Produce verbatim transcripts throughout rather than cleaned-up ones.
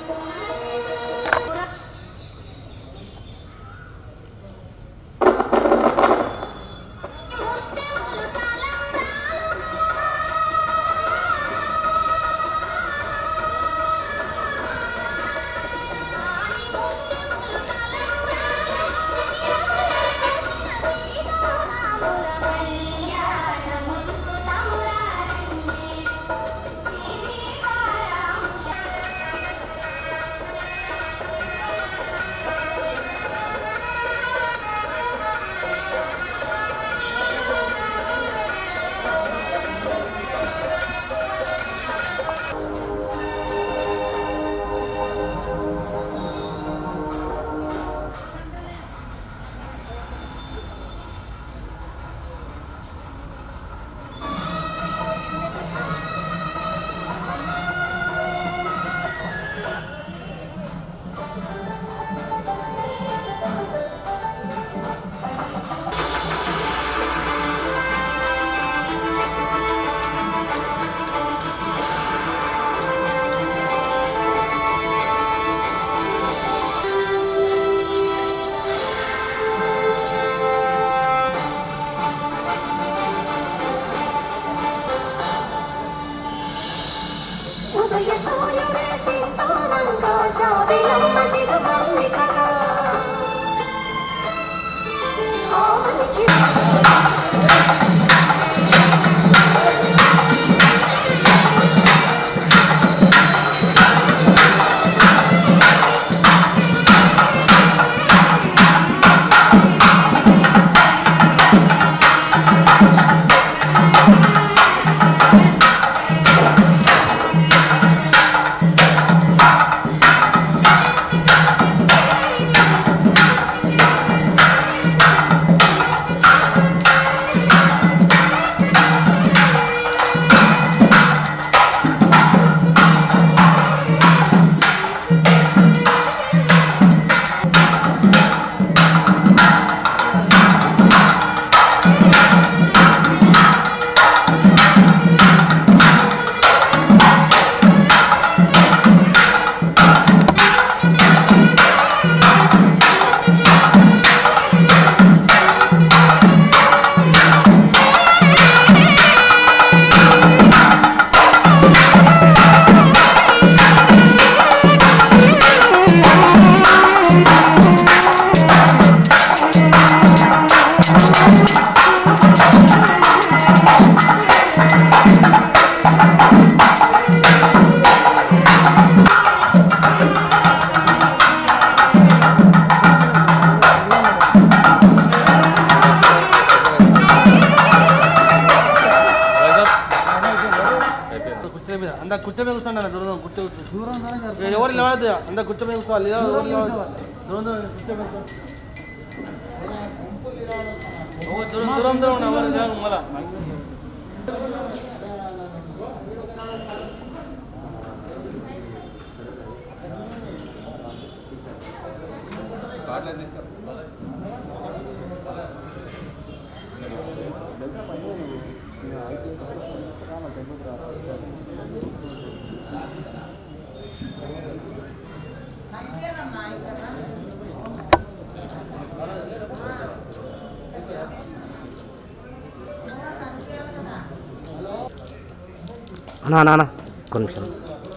అన్నా అన్నా అన్నా కొన్ని నిమిషాలు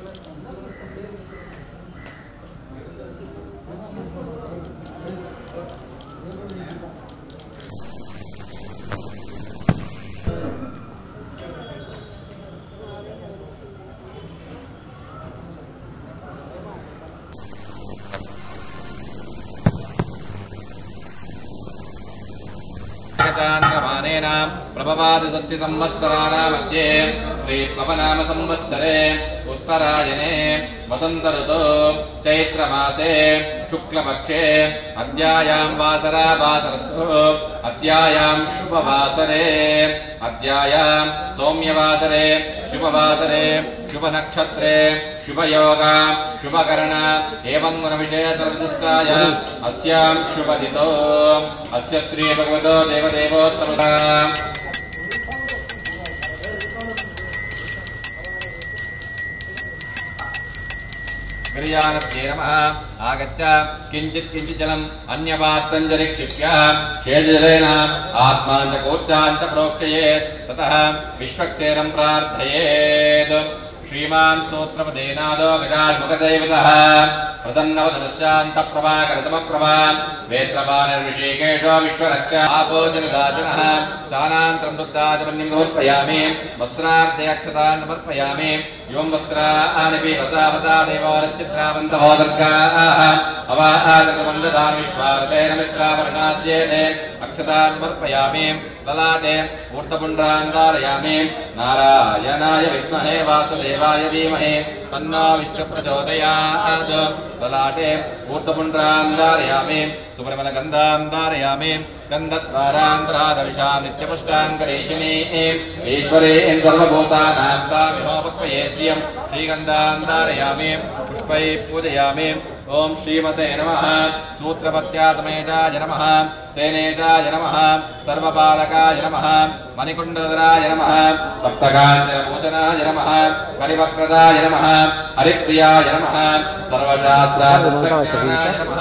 प्रभवादि सत्य संवत्सराणां मध्ये श्री प्लवनाम संवत्सरे उत्तरायणे वसंत ऋतौ चैत्रमासे शुक्लपक्षे अद्यायां वासरा वासरस्तु अद्यायां शुभवासरे अद्यायां सौम्यवासरे शुभवासरे शुभनक्षत्रे शुभयोग शुभकरण एवं गुणविषय सर्वदिष्टाय अस्यां शुभदितो अस्य श्री भगवतो देवदेवोत्तमसा गिरिजानस्यै नमः आगच्छ किञ्चित् किञ्चित् जलम् अन्यपात्रं च निक्षिप्य शेषजलेन आत्मां च कूर्चां च प्रोक्षयेत् ततः विश्वक्सेनं प्रार्थयेत् श्रीमान् सूत्रपदेनादो विराट्मुखसेवितः प्रसन्नवदनशान्तप्रभाकरसमप्रभा वेत्रपाणिर्विषेकेशो विश्वरक्षा आपोजनदाचनः स्थानान्तरं दुग्धाचमन्यं समर्पयामि वस्त्रार्थे अक्षतान् समर्पयामि एवं वस्त्राणि वचा वचा देवोरचित्रावन्तवो सर्गाः अवादकमण्डतान् विश्वार्तेन मित्रावर्णास्येते अक्षतान् समर्पयामि ललाटे ऊर्ध्वपुण्ड्रान् धारयामि नारायणाय विद्महे वासुदेवाय धीमहि तन्नो विष्णुप्रचोदयात् ललाटे ऊर्ध्वपुण्ड्रान् धारयामि सुब्रह्मण्यगन्धान् धारयामि गन्धद्वारान्तरादविषां नित्यपुष्टाङ्करेशिनी ईश्वरीं सर्वभूतानां तामिहोपक्वये श्रियं श्रीगन्धान् धारयामि पुष्पैः पूजयामि ओम श्रीमते नमः सूत्रपत्यासमेताय नमः सेनेताय नमः सर्वपालकाय नमः मणिकुण्डलधराय नमः सप्तकाञ्चनभूषणाय नमः हरिवक्रदाय नमः हरिप्रियाय नमः सर्वशास्त्रार्थज्ञानाय नमः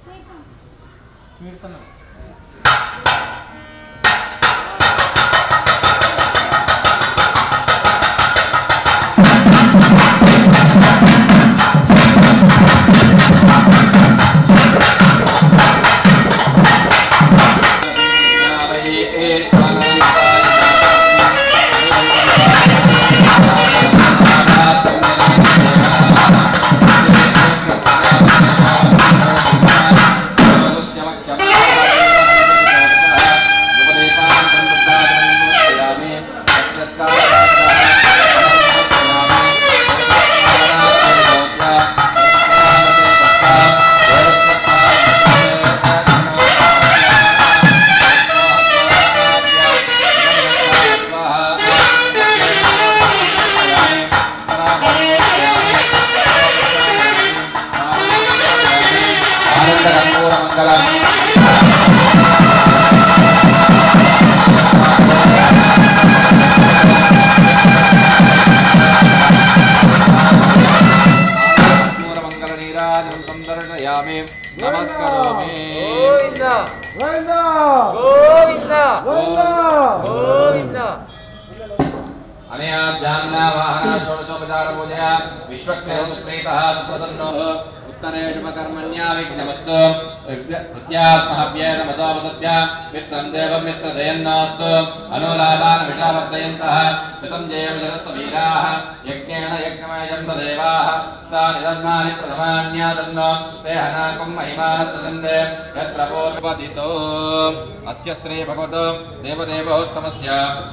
अस्य श्री भगवत देवदेवोत्तमस्य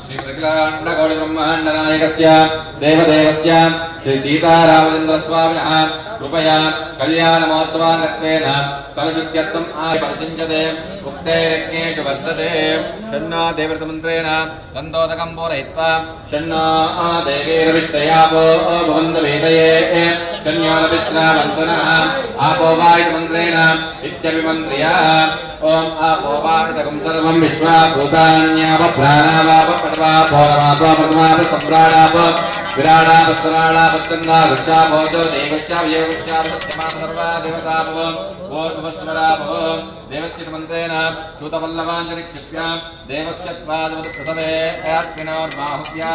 श्रीमदखिलाण्डकोटिब्रह्माण्डनायकस्य देवदेवस्य श्री सीतारामचन्द्रस्वामिनः कृपया कल्याणमहोत्सवाङ्गत्वेन स्थलशुद्ध्यर्थम् आयपरिषिञ्चते उक्ते यज्ञेषु वर्तते षण्णो देवव्रतमन्त्रेण गन्धोदकं पूरयित्वा षण्णो देवीरविष्टयापो भवन्तु वेदये षण्योनविश्रामन्तुनः आपो वायुमन्त्रेण इत्यभिमन्त्र्या ओम आपो वायुदकं सर्वं विश्वा भूतान्यावप्राणावापट्वापोरमापप्रथमापसम्राडाप विराडापस्वराडापच्चन्दा वृक्षाभोजो देवश्चा वियोगश्चा सत्यमाप सर्वा देवतापवं ओर्ध्वस्वरापवं देवस्य मन्त्रेण चूतवल्लवाञ्जनिक्षिप्य देवस्य त्वाजमदप्रथमे आत्मिनोर्बाहुभ्या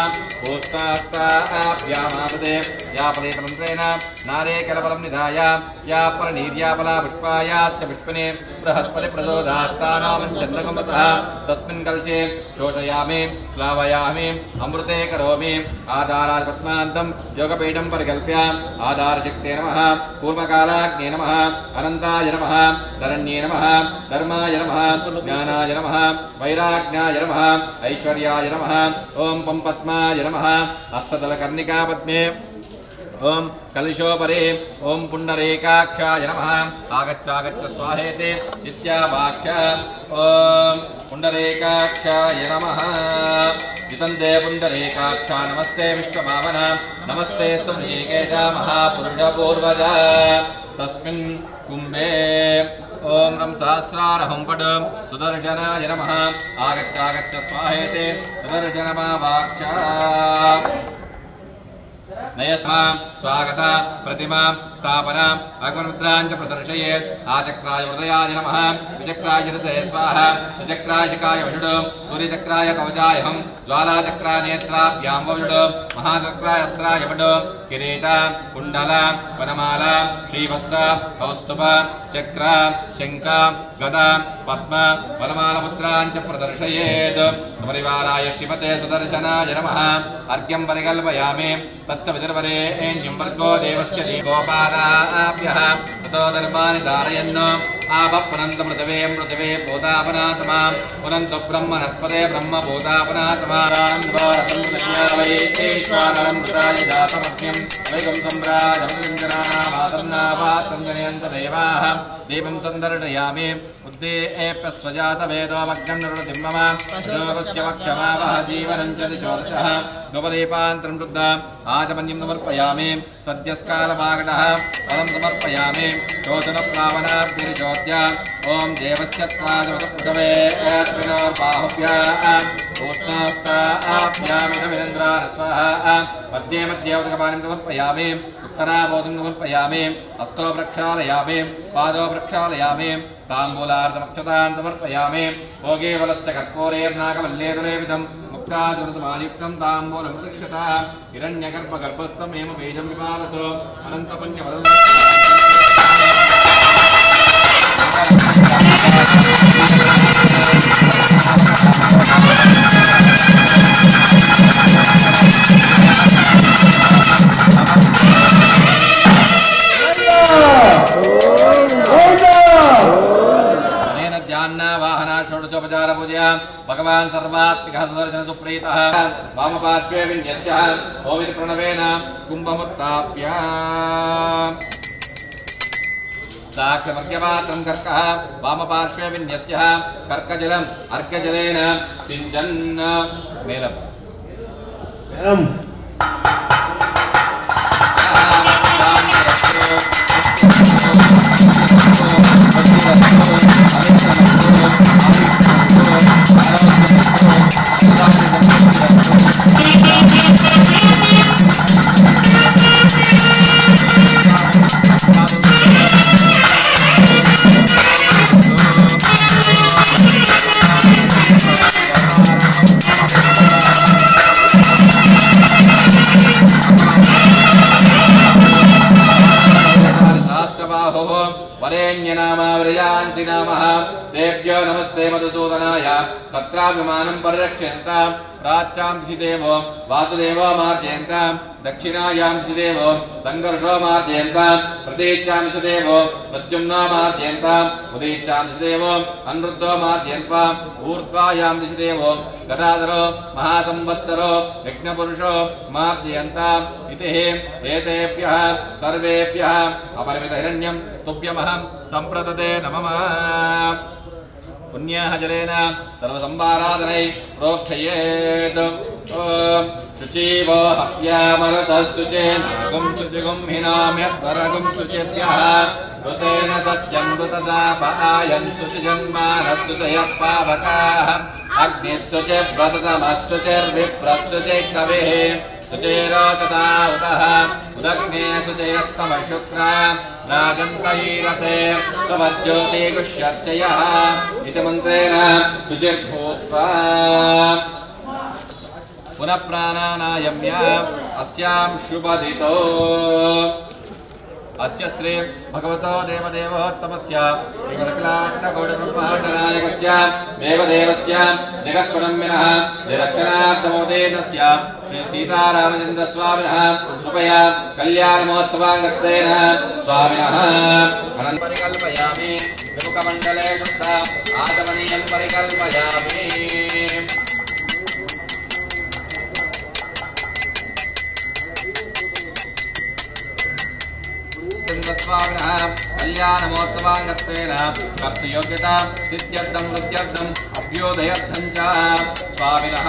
ओष्टाष्टाभ्यामापदे यापदेत मन्त्रेण नारेकलफलं निधाय या परनीर्यापला पुष्पायाश्च पुष्पिने बृहस्पतिप्रचोदास्तानामञ्चन्दकमसः तस्मिन् कलशे शोषयामि प्लावयामि अमृते करोमि आधारात् पद्मान्तं योगपीठं परिकल्प्य आधारशक्ते नमः कूर्मकालाग्ने नमः अनन्ताय नमः धरण्ये नमः धर्माय नमः ज्ञानाय नमः वैराग्याय नमः ऐश्वर्याय नमः ओम पंपद्माय नमः हस्तदलकर्णिकापद्मे ओम कलशोपरे ओम पुंडरीकाक्षाय नमः आगच्छ आगच्छ स्वाहेते इत्यावाक्ष ओम पुंडरीकाक्षाय नमः जितन्ते पुंडरीकाक्षा नमस्ते विश्वभावन नमस्ते स्तुषिकेश महापुरुष पूर्वज तस्मिन् कुम्भे ओम रं सहस्रारहं पड सुदर्शनाय नमः आगच्छ आगच्छ स्वाहेते सुदर्शनमावाक्ष नयस्मा स्वागत प्रतिमा स्थापन अग्निमुद्राञ्च प्रदर्शयेत् आचक्राय हृदयाय नमः विचक्राय शिरसे स्वाहा सुचक्राय शिखाय वषुडो सूर्यचक्राय कवचायहं ज्वालाचक्राय नेत्राभ्यां वषुडो महाचक्राय अस्राय वडो किरीट कुण्डल वनमाला श्रीवत्स कौस्तुभ चक्र शङ्ख गदा पद्म वनमालमुद्राञ्च प्रदर्शयेत् परिवाराय श्रीमते सुदर्शनाय नमः अर्घ्यं परिकल्पयामि तच्च विदर्वरेण्यं वर्गो देवस्य दीपोपादाभ्यः ततो धर्माणि धारयन् आपप्रणन्त मृतवे मृतवे भूतापनात्मा पुनन्तु ब्रह्मणस्पते ब्रह्मभूतापनात्मारान्वैश्वानरं मृताय जातमग्न्यं वैगं सम्राजं लिङ्गनानामातर्नापात्रं जनयन्त देवाः दीपं सन्दर्शयामि उद्दीप्यस्वजातवेदोमग्नं निरुणतिं मम योगस्य वक्षमावह जीवनं च दिशोदशः नवदीपान्तरं शुद्ध आचमन्यं समर्पयामि सद्यस्कालभागतः फलं समर्पयामि शोचनप्लावनाब्धिरिचोद्य ॐ देवस्य त्वादवतपृथवे त्रिनोर्बाहुभ्याः ऊष्णास्ताभ्यामिदमिन्द्राय स्वाहा मध्ये मध्ये उदकपानं समर्पयामि उत्तराबोधं समर्पयामि हस्तो प्रक्षालयामि पादो प्रक्षालयामि ताम्बूलार्धमक्षतां समर्पयामि भोगे बलश्च कर्पूरेर्नागवल्लेतुलेविधं मुक्ताजुरसमायुक्तं ताम्बूलं दृक्षता हिरण्यगर्भगर्भस्थमेव बीजं विपावसो अनन्तपुण्यवदं षोडशोपचार पूजया भगवान् सर्वात्मिकः सुदर्शन सुप्रीतः वामपार्श्वे विन्यस्य ओमिति प्रणवेन कुम्भमुत्थाप्य साक्षमर्घ्यपात्रं कर्कः वामपार्श्वे विन्यस्य कर्कजलम् अर्घ्यजलेन सिञ्चन् मेलम् वरेण्यनामावरयांसि नामः तेभ्यो नमस्ते मधुसूदनाय तत्राभिमानं परिरक्ष्यन्तां प्राच्यां दिशि देवो वासुदेवो मार्जयन्तां दक्षिणायां दिशि देवो सङ्घर्षो मार्जयन्तां प्रतीच्यां दिशि देवो प्रद्युम्नो मार्जयन्ताम् उदीच्यां दिशि देवो अनिरुद्धो मार्जयन्तां ऊर्ध्वायां दिशि देवो गदाधरो महासंवत्सरो यज्ञपुरुषो मार्जयन्ताम् इति एतेभ्यः सर्वेभ्यः अपरिमितहिरण्यं तुभ्यमहं सम्प्रदते नमः पुण्यः जलेन सर्वसंवाराधनै प्रोक्षयेत् ॐ शुचीवो हव्यामरुतः शुचेनागुं शुचिगुं हिनाम्यद्वरगुं शुचिभ्यः ऋतेन सत्यं ऋतसापायन् शुचिजन्मानः शुचयः पावकाः अग्निः शुचिव्रततमः शुचिर्विप्रः शुचिकविः शुचिरोचता उतः उदग्ने शुचयस्तमः शुक्रा राजन्तहीरते त्वज्योतिगुष्यर्चयः इति मन्त्रेण शुचिर्भूत्वा पुनः प्राणानायम्य अस्यां शुभदितो अस्य श्री भगवतो देवदेवोत्तमस्य श्रीमदखिलाण्डकोटिब्रह्माण्डनायकस्य देवदेवस्य जगत्कुटुम्बिनः निरक्षणार्थमोदेनस्य श्री सीतारामचन्द्रस्वामिनः कृपया कल्याणमहोत्सवाङ्गत्वेन स्वामिनः अनन्तं परिकल्पयामि त्रिमुखमण्डले शुद्ध आचमनीयं परिकल्पयामि कल्याणमहोत्सवाङ्गत्वेन कर्तयोग्यता सिद्ध्यर्थं वृद्ध्यर्थम् अभ्योदयर्थं च स्वामिनः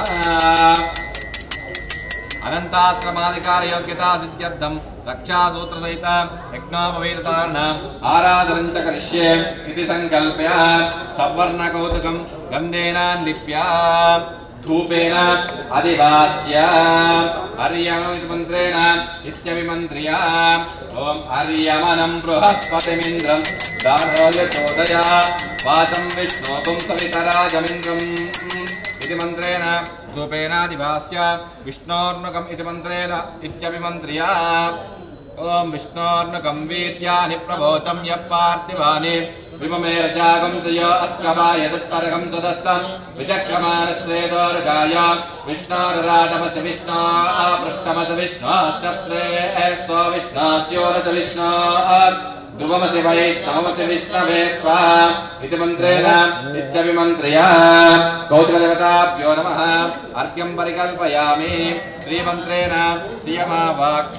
अनन्ताश्रमाधिकारयोग्यता सिद्ध्यर्थं रक्षासूत्रसहित यज्ञोपवीतधारणम् आराधनं च करिष्ये इति सङ्कल्प्य सवर्णकौतुकं गन्धेनान्लिप्य धूपेन अधिवास्य अर्यमिति मन्त्रेण इत्यभिमन्त्र्य ॐ अर्यमनं बृहस्पतिमिन्द्रं दानोय चोदया वाचं विष्णोपुं सवितराजमिन्द्रम् इति मन्त्रेण धूपेनाधिवास्य विष्णोर्नुकम् इति मन्त्रेण इत्यभिमन्त्र्य ॐ विष्णोर्नुकं वीर्यानि प्रवोचं यः पार्थिवानि विममे रजागं च यो अस्कवाय दुत्तरगं सदस्तं विचक्रमानस्त्रेदोर्गाय विष्णोरराटमस विष्णो आपृष्टमस विष्णोष्टप्रेस्तो विष्णोस्योरस विष्णो ध्रुवमसि वैष्णवमसि विष्णवे त्वा इति मन्त्रेण इत्यभिमन्त्र्य कौतिकदेवताभ्यो नमः अर्घ्यं परिकल्पयामि श्रीमन्त्रेण श्रियमावाक्ष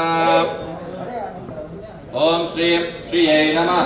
ओम श्री श्रीये नमः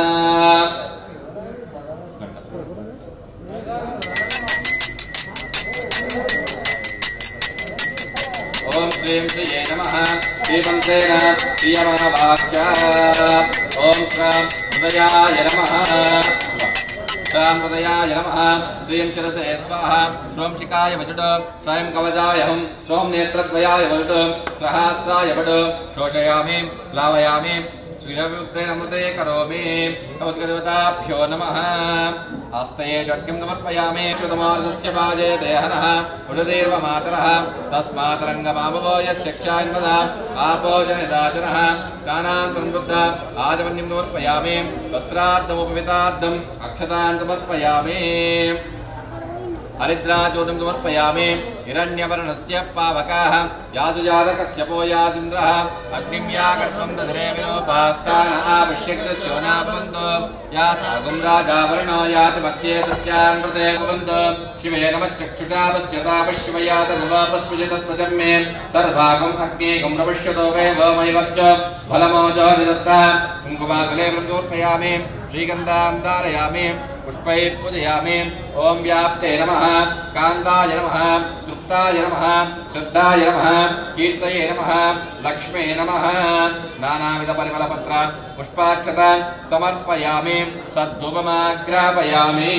ओम श्री श्रीये नमः श्रीमन्त्रेण श्रियमावाक्ष ओम श्रां हृदयाय नमः श्रां हृदयाय नमः श्रीं शिरसे स्वाहा श्रों शिखाय वषट् स्वयं कवचाय हं श्रों नेत्रद्वयाय वषट् सहस्राय वट् शोषयामि प्लावयामि स्वीरविमुक्तेन अमृते करोमि कौतिकदेवताभ्यो नमः हस्तये षड्गं समर्पयामि श्रुतमासस्य वाजे देहनः उषधीर्वमातरः तस्मातरङ्गमावो यस्य क्षान्वदा आपो जनिदाचनः स्नानान्तरं बुद्ध आचमन्यं समर्पयामि वस्त्रार्धमुपवितार्धम् अक्षतान् समर्पयामि हरिद्राचूर्णं समर्पयामि हिरण्यवर्णस्य पावकाः यासुजातकस्य पोयासीन्द्रः अग्निं या गर्भं दधिरे विलोपास्तान आविश्यग्रस्योना भवन्तु या सागुं राजावर्णो याति मध्ये सत्यान्मृते भवन्तु शिवे नमच्चक्षुषा पश्यता पश्यमयात नवापस्पृशतत्वचं मे सर्वागम् अग्निगुं प्रपश्यतो वै वमैवर्च फलमोजो निदत्ता कुङ्कुमाकले समर्पयामि श्रीगन्धां धारयामि पुष्पैः पूजयामि ओम व्याप्ते नमः कान्ताय नमः तृप्ताय नमः श्रद्धाय नमः कीर्तये नमः लक्ष्मे नमः नानाविधपरिमलपत्र पुष्पाक्षता समर्पयामि सद्धूपमाग्रापयामि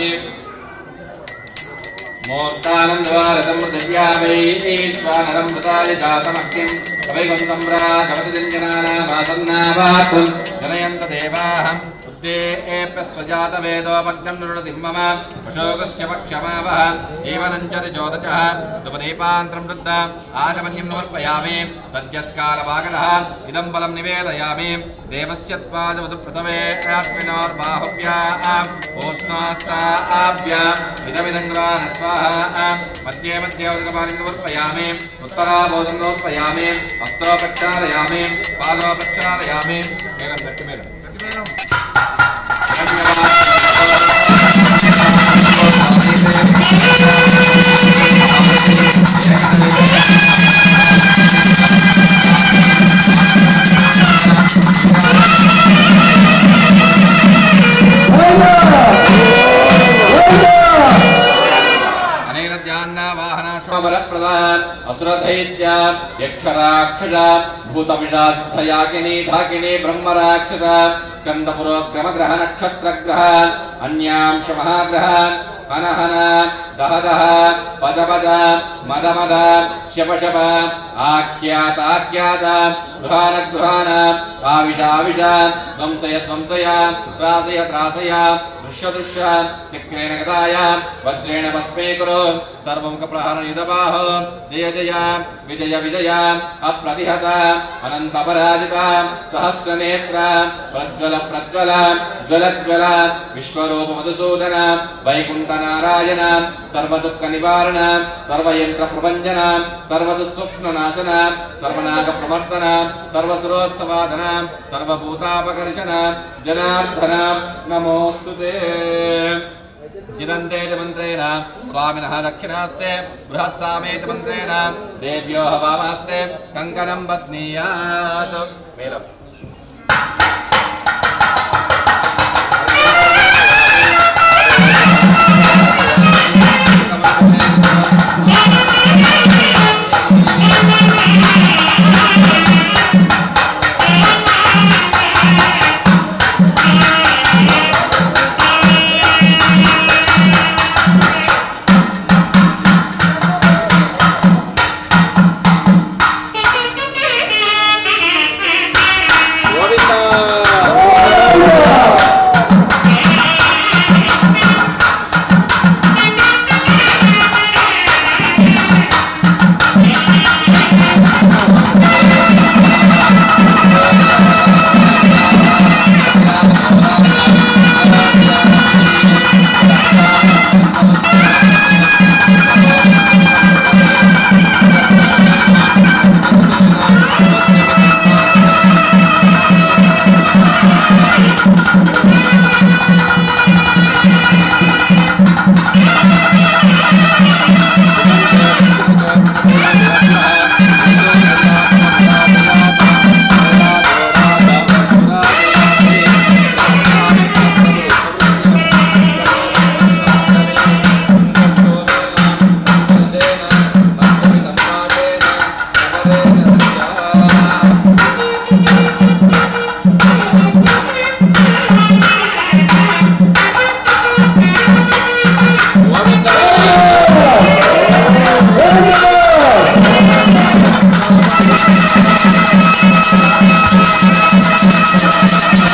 मूर्तानन्दवारतं पृथिव्यावैश्वानरं मृताय जातमह्यं वैकुण्ठं राघवतिजनानामासन्नावातुं जनयन्त देवाः स्वजातवेदोपग्नं नृणतिं मम अशोकस्य पक्षमावः जीवनं च चोदचः दुपदीपान्तरं शुद्ध आचमन्यं समर्पयामि सद्यस्कालवागलः इदं बलं निवेदयामि देवस्य त्वाजवधुप्रसवे अस्मिनोर्बाहुभ्याम् ओष्णास्ताभ्याम् इदमिदं ग्राह स्वाहा मध्ये मध्ये उदकपानिं समर्पयामि उत्तराभोजं समर्पयामि हस्तो प्रक्षालयामि पादो प्रक्षालयामि अनेन ध्याना वाहनाश्वरप्रदान असुरदैत्य यक्षराक्षस भूतविषासिद्धयाकिनी ढाकिनी ब्रह्मराक्षस स्कंदपुरोग्रमग्रह नक्षत्रग्रह अन्यांश महाग्रह अनहन दहदह पज पज मद मद शप शप आख्यात आख्यात गृहान गृहान आविष आविष ध्वंसय ध्वंसय त्रासय त्रासय दृश्य दृश्य चक्रेण गदाय वज्रेण भस्मीकुरु सर्वमुखप्रहरणयुतबाहो जय जय विजय विजय अप्रतिहत अनन्तपराजित सहस्रनेत्र प्रज्वल प्रज्वल ज्वल ज्वल विश्वरूप मधुसूदन वैकुण्ठनारायण सर्वदुःखनिवारण सर्वयन्त्रप्रभञ्जन सर्वदुःस्वप्ननाशन सर्वनागप्रवर्तन सर्वसुरोत्सवादन सर्वभूतापकर्षण जनार्दन नमोऽस्तुते जिदन्ते मन्त्रेण स्वामिनः दक्षिणास्ते बृहत्सामेत मन्त्रेण देव्यो वामास्ते कङ्कणं बध्नीयात् मेलम्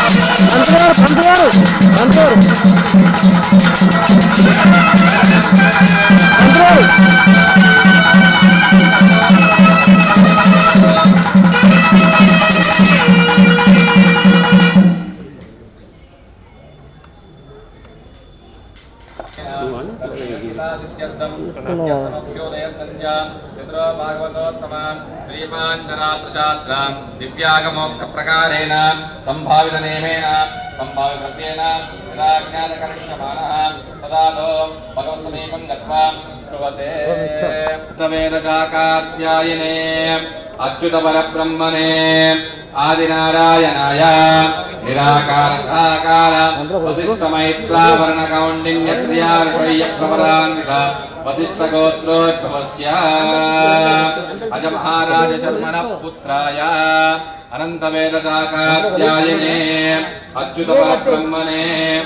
दिव्यागमोक्त प्रकारेण संभावित नेमेन संभावित प्रत्येन निराज्ञात करिष्यमाणः तदातो भगवत् समीपं गत्वा प्रवते तवेदचाकाध्यायिने अच्युत परब्रह्मणे आदिनारायणाय निराकार साकार वसिष्ठ मैत्रावर्ण कौंडिन्यत्रियार्षय्य प्रवरान्वित वसिष्ठ गोत्रोद्भवस्य अज महाराज शर्मण पुत्राय अनंत वेदचाकाध्यायिने अच्युत परब्रह्मणे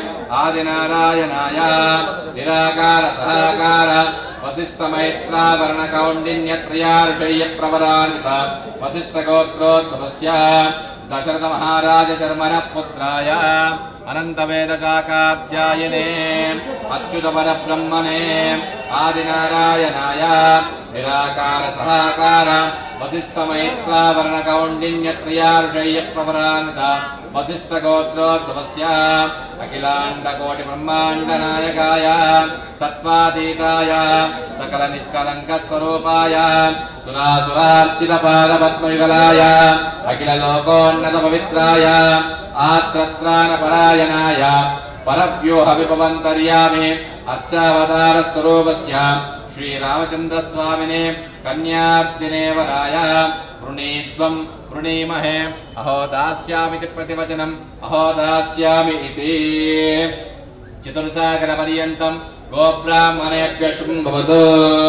आदिनारायणाय निराकार साकार वसिष्ठ मैत्रावर्ण कौंडिन्यत्रियार्षय्य प्रवरान्वित वसिष्ठ गोत्रोद्भवस्य दशरथ महाराज शर्मण पुत्राय अनंत वेदचाकाध्यायिने अच्युत परब्रह्मणे आदिनारायणाय निराकार सहाकार वसिष्ठ मैत्रावर्ण कौंडिन्यत्रियार्षय्य प्रवरान्वित वसिष्ठ गोत्रोद्भवस्य अखिलांड कोटि ब्रह्मांड नायकाय तत्वातीताय सकल निष्कलंक स्वरूपाय सुरासुरार्चित पाद पद्मयुगलाय अखिल लोकोन्नत पवित्राय आत्रत्राण परायणाय परव्यूह विभवन्तर्यामि अर्चावतार स्वरूपस्य श्री रामचंद्र स्वामिने कन्यार्तिने वराय वृणीत्वं वृणीमहे अहो दास्यामिति प्रतिवचनम् अहो दास्यामि इति चतुर्सागर पर्यन्तं गोब्राह्मणेभ्यः शुम्भवतु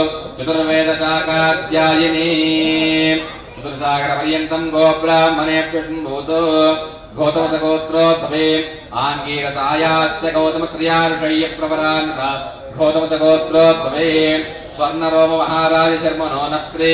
चतुर्वेदचाकाध्यायिनी चतुर्सागर पर्यन्तं गोब्राह्मणेभ्यः शुम्भवतु गौतमस गोत्रोद्भवे आंगीरसायाश्च गौतमत्रियार्षय्य प्रवरान्वित गौतमस गोत्रोद्भवे स्वर्णरोम महाराज शर्मणो नत्रे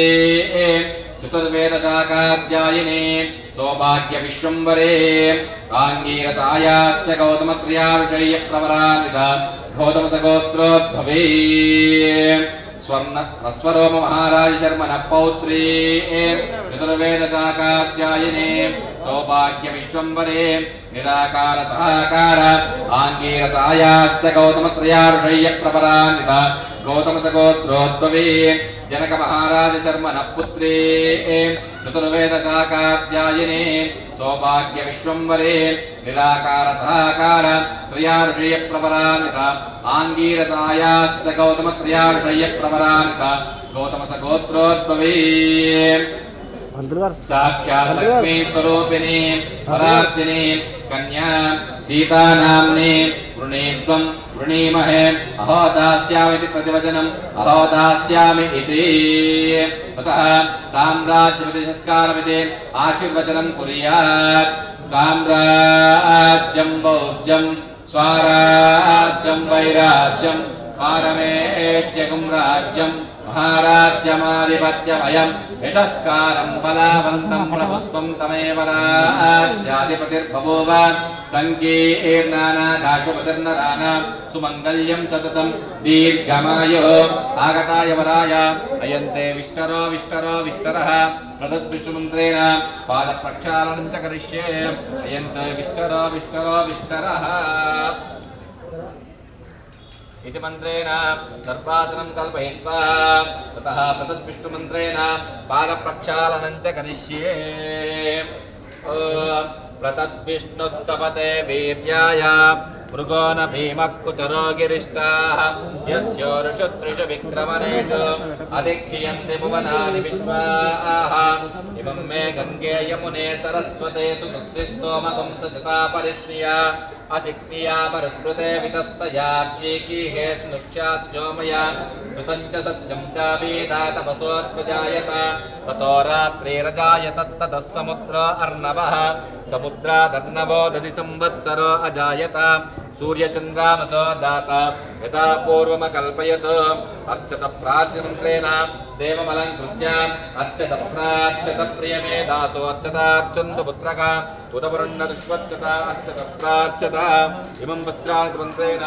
चतुर्वेदचाकाध्यायिने सौभाग्य विश्वम्भरे आंगीरसायाश्च गौतमत्रियार्षय्य प्रवरान्वित गौतमस गोत्रोद्भवे स्वर्ण रस्वरोम महाराज शर्मण पौत्री चतुर्वेदचाकाध्यायिने सौभाग्य विश्वम्भरे निराकार सहाकार आंगीरसायाश्च गौतमत्रियार्षय्य प्रवरान्वित गौतमस गोत्रोद्भवे जनक महाराज शर्मण पुत्री चतुर्वेदचाकाध्यायिने सौभाग्य विश्वम्भरे निराकार सहाकार त्रयार्षय्य प्रवरान्वित आंगीरसायाश्च गौतमत्रियार्षय्य प्रवरान्वित गौतमस गोत्रोद्भवे साक्षात् लक्ष्मी स्वरूपिणी परार्थिनी कन्या सीता नाम्नी वृणीत्वं वृणीमहे अहो दास्यामिति प्रतिवचनम् अहो दास्यामि इति ततः साम्राज्यमिति संस्कारमिति आशीर्वचनं कुर्यात् साम्राज्यं भोज्यं स्वाराज्यं वैराज्यं पारमेष्ट्यगुं राज्यं महाराज्यमाधिपत्यमयं यशस्कारं बलवन्तं प्रभुत्वं तमेव राज्याधिपतिर्बभूव संकीर्णानादाशुपतिर्नराणां सुमङ्गल्यं सततं दीर्घमायुः आगताय वराय अयन्ते विष्टरो विष्टरो विष्टरः प्रदद्विष्णुमन्त्रेण पादप्रक्षालनं च करिष्ये अयन्ते विष्टरो विष्टरो विष्टरः इति मंत्रेण दर्पासनं कल्पयित्वा ततः प्रतद्विष्णुमन्त्रेण पादप्रक्षालनं च करिष्ये प्रतद्विष्णुस्तपते वीर्याय मृगो न भीमः कुचरो गिरिष्टाः यस्योरुषु त्रिषु विक्रमणेषु अधिक्षियन्ते भुवनानि विश्वाः इमं मे गङ्गे यमुने सरस्वते सुकृतिस्तोमगुं सचता परिष्णिया असिक्निया मरुत्कृते वितस्तयाब्जीकीहे स्नुक्षाश्चोमया ऋतं च सत्यं च वेदा तपसोऽत्वजायत ततो रात्रिरजायत ततः समुद्रो अर्णवः समुद्रादर्णवो दधि संवत्सरो अजायत सूर्यचन्द्रामसो दाता यथा पूर्वमकल्पयत् अर्चत प्राचीमन्त्रेण देवमलङ्कृत्य अर्चत प्रार्चत प्रियमेधासो अर्चतार्चन्तु पुत्रका उतपुरन्नदुष्वर्चत अर्चत प्रार्चत इमं वस्त्राणि मन्त्रेण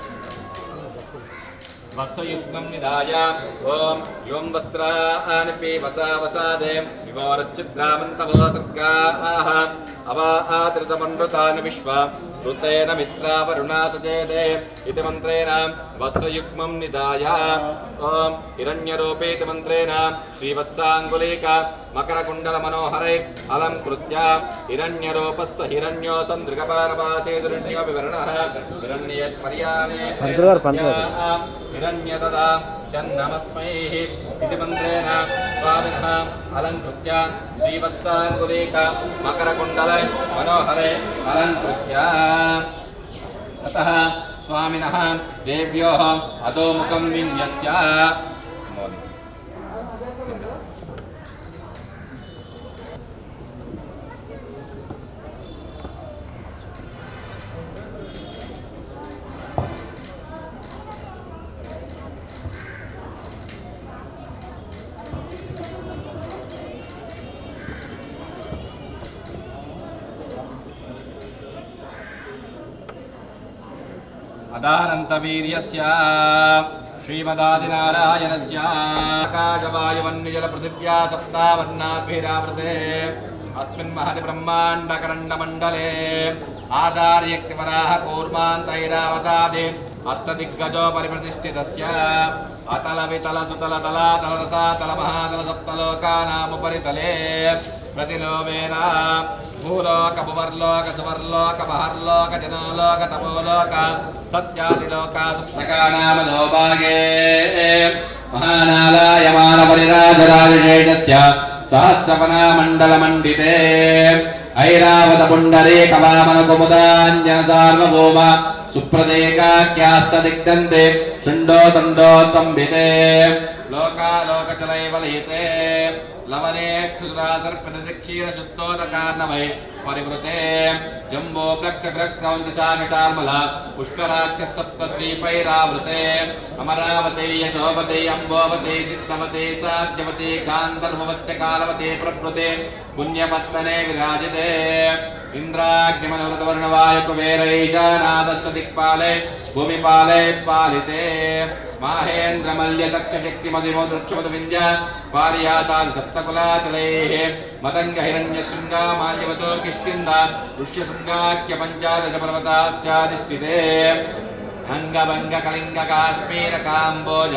वत्सयुग्मं निधाय ओम युवं वस्त्राणि पीवसा वसादे विवोरच्चिद्रामन्तवो सर्गाः अवा आदृतमनृतानि विश्वा ऋतेन मित्रा वरुणा सचेदे इति मन्त्रेण वस्त्रयुग्मं निधाय ओम हिरण्यरूपेति मन्त्रेण श्रीवत्साङ्गुलीका मकरकुण्डलमनोहरै अलङ्कृत्य हिरण्यरूपस्य हिरण्यो सन्दृगपानपासेदुरण्यो विवरणः हिरण्यपर्याने हिरण्यतदा चन्नमस्मैः इति मन्त्रेण स्वामिनः अलङ्कृत्य श्रीवत्साङ्गुलीका मकरकुण्डलै मनोहरे अलङ्कृत्य ततः स्वामिनः देव्योः अधोमुखं विन्यस्य अदानन्तवीर्यस्य श्रीमदादिनारायणस्य आकाशवायुवन्यजलपृथिव्या सप्तावर्णाभिरावृते अस्मिन् महति ब्रह्माण्डकरण्डमण्डले आधार्यक्तिवराह कूर्मान्तैरावतादि अष्टदिग्गजो परिप्रतिष्ठितस्य अतलवितलसुतलतलातलरसातलमहातलसप्तलोकानामुपरितले प्रतिलोमेन भूलोक भुवर्लोक सुवर्लोक महर्लोक जनोलोक तपोलोक सत्यादिलोक सुप्तकानामधोभागे महानालायमानपरिराजराजशेषस्य सहस्रवनामण्डलमण्डिते ऐरावतपुण्डरीकवामनकुमुदाञ्जनसार्वभौम सुप्रदेकाख्यास्तदिग्धन्ते शुण्डो तण्डोत्तम्बिते लोकालोकचलैवलयिते लवनेक्षुरासर्पतिक्षीरशुद्धोदकार्णवै परिवृते जम्बो प्लक्षक्रौञ्चशाकचार्मल पुष्कराक्षः सप्तद्वीपैरावृते अमरावती यशोवती अम्बोवती सिद्धवती साध्यवती गान्धर्ववच्चकालवती प्रभृते पुण्यपत्तने विराजिते इन्द्राग्निमनुरतवर्णवायुकुबेरैशानादष्टदिक्पाले भूमिपाले पालिते माहेन्द्रमल्यसख्यशक्तिमधिमोदृक्षपदविन्द्य पारियातादि सप्तकुलाचलैः मतङ्गहिरण्यशृङ्गा माल्यवतो किष्किन्द ऋष्यशृङ्गाख्यपञ्चादशपर्वताश्चाधिष्ठिते अङ्गभङ्गकलिङ्गकाश्मीरकाम्बोज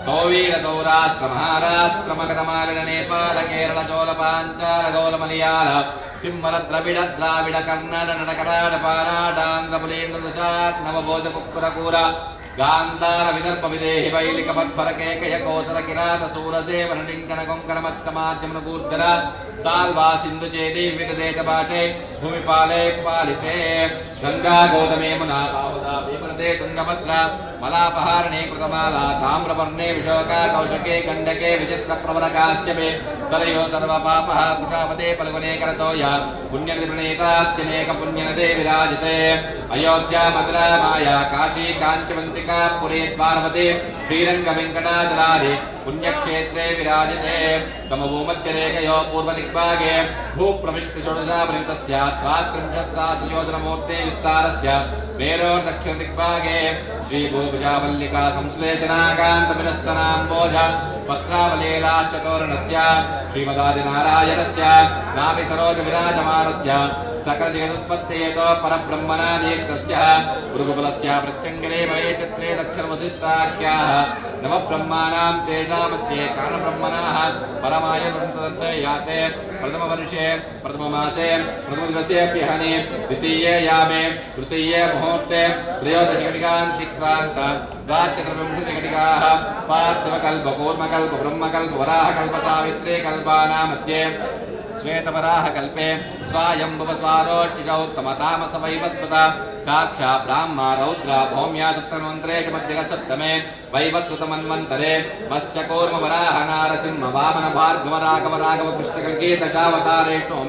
सौवीरसौराष्ट्रमहाराष्ट्रमगधमालननेपालकेरळचोलपाञ्चालगोलमलयाल सिंहल द्रविड द्राविड कन्नड नटकराड पाराडान्ध्रपुलेन्द्रदशात् नवभोजकुक्कुरकूर गान्धार विदर्भ विदेहि वैलिक मध्वरकेकय कोसर किरात सूरसेवन लिङ्कन कोङ्कण मत्समाज्यमनुगूर्जर साल्वा सिन्धु चेदि विविध देशभाषे भूमिपाले पालिते गंगा गौतमे मुना पावदा भीमरते तुंगभद्रा मलापहारणे कृतमाला ताम्रपर्णे विशोका कौशके गण्डके विचित्र प्रवरकाश्यपे सरयो सर्वपापः कुशावते पल्गुने करतोय पुण्यनिर्णेतात्यनेक पुण्यनदे विराजते अयोध्या मथुरा माया काशी काञ्चवन्तिका पुरी द्वारवती श्रीरंग वेंकटाचलादि पुण्यक्षेत्रे विराजते समभूमध्यरेखयो पूर्वदिग्भागे भूप्रविष्टषोडशापर्यन्तस्य द्वात्रिंशत्सहस्रयोजनमूर्ते विस्तारस्य मेरोर् दक्षिणदिग्भागे श्रीभूभुजावल्लिका संश्लेषणाकान्तमिनस्तनाम्बोज पत्रावलीलाश्चतोरणस्य श्रीमदादिनारायणस्य नाभिसरोजविराजमानस्य सकलजगदुत्पत्तेतो परब्रह्मणादीक्षस्य भृगुकुलस्य प्रत्यङ्गरे वये चित्रे दक्षिणवसिष्ठाख्याः नवब्रह्माणां तेषामध्ये कारणब्रह्मणाः परमायुर्वसन्तदत्ते याते प्रथमवर्षे प्रथममासे प्रथमदिवसेऽप्यहने द्वितीये यामे तृतीये मुहूर्ते त्रयोदशघटिकान्तिक्रान्त द्वाचतुर्विंशतिघटिकाः पार्थिवकल्पकूर्मकल्प ब्रह्मकल्प वराहकल्प सावित्रे कल्पानां मध्ये श्वेतवराहकल्पे स्वायम्भुवस्वारोच्चिचौत्तमतामस वैवस्वत साक्षा ब्राह्मा रौद्र भौम्या सप्तमन्त्रे च मध्यग सप्तमे वैवस्वतमन्वन्तरे मत्स्यकूर्म वराह नारसिंह वामन भार्गव राघव राघव कृष्णकल्की दशावतारेष्णो मे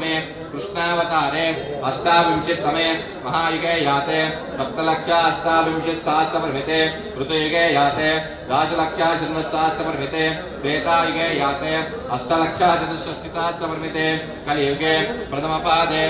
कृष्णावतारे अष्टाविंशतितमे महायुगे याते सप्तलक्ष अष्टाविंशतिसहस्रपरिमिते ऋतुयुगे याते दशलक्ष षण्णवतिसहस्रपरिमिते त्रेतायुगे याते अष्टलक्ष चतुष्षष्टिसहस्रपरिमिते कलियुगे प्रथमपादे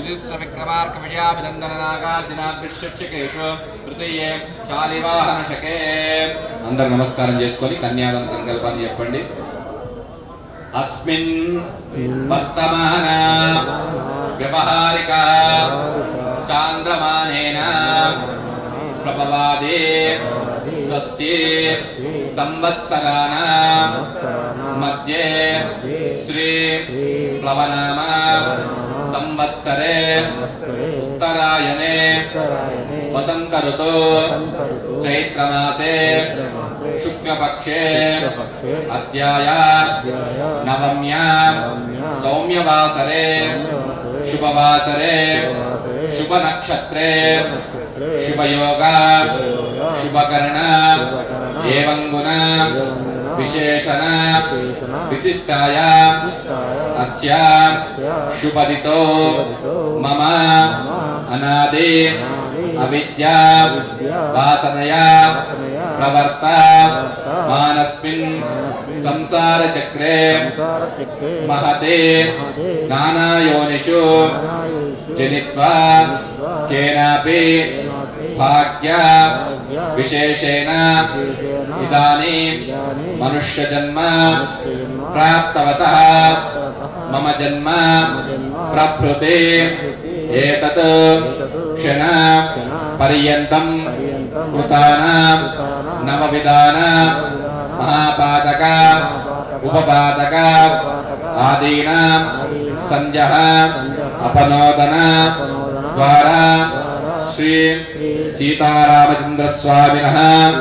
युधिष्ठिरविक्रमार्कविजयाभिनन्दननागार्जुनाभिषिक्षकेषु तृतीये शालिवाहनशके अंदर नमस्कारं చేసుకొని కన్యాదాన సంకల్పాన్ని చెప్పండి अस्मिन् वर्तमान व्यवहारिक चांद्रमानेन प्रभवादि षष्ठी संवत्सराणां मध्ये श्री प्लवनाम संवत्सरे उत्तरायणे वसंत ऋतु चैत्रमासे शुक्लपक्षे अद्याय नवम्यां सौम्यवासरे शुभवासरे शुभनक्षत्रे शुभयोग शुभकर्ण एवं गुण विशेषण विशिष्टाय अस्य शुभदितो मम अनादि अविद्या वासनया प्रवर्त मानस्मिन् संसार चक्रे महते नाना योनिषु जनित्वा केनापि भाग्य विशेषेण इदानीं मनुष्य जन्म प्राप्तवतः मम जन्म प्रभृति एतत् क्षण पर्यन्तं कृतानां नवविधानां महापातक उपपातक आदीनां संजह अपनोदन द्वारा श्री सीतारामचंद्र स्वामिनः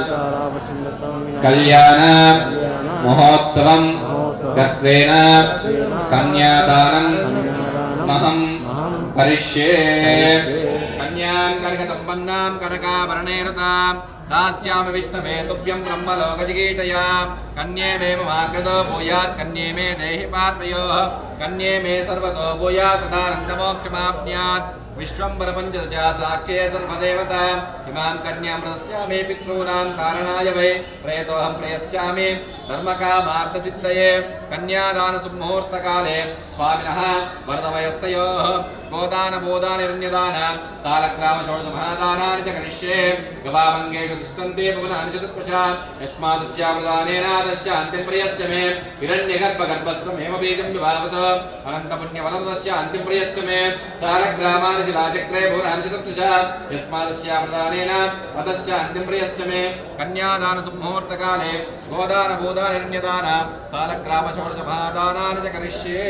कल्याण महोत्सवं गत्वेन कन्यादानं महं करिष्ये कन्यां कनक संपन्नां कनकाभरणैरतां दास्यामि विष्णवे तुभ्यं ब्रह्मलोकजिगीषया कन्ये मे ममाकृतो भूयात् कन्ये मे देहि पात्रयोः कन्ये मे सर्वतो भूयात् तदानन्दमोक्षमाप्नुयात् विश्वंभर पंचदशा साक्षे सर्वदेवता इमां कन्यां प्रदस्यामि पितॄणां तारणाय वै प्रयतोऽहं प्रयस्यामि धर्मकामार्थसिद्धये कन्यादान सुमुहूर्तकाले स्वामिनः वरदवयस्तयोः गोदान बोदानिरण्यदान सालग्राम षोडशमहादानानि च करिष्ये गवामङ्गेषु तिष्ठन्ति भुवनानि चतुर्दशा यस्मादस्या प्रदानेन तस्य अन्तिमप्रियश्च मे हिरण्यगर्भगर्भस्थमेव बीजं विभावस अनन्तपुण्यफलदस्य अन्तिमप्रियश्च मे सालग्रामानि शिलाचक्रे भुवनानि चतुर्दशा यस्मादस्य प्रदानेन तस्य अन्तिमप्रियश्च मे कन्यादान सुमुहूर्तकाले गोदान बोदानिरण्यदान सालग्राम षोडशमहादानानि च करिष्ये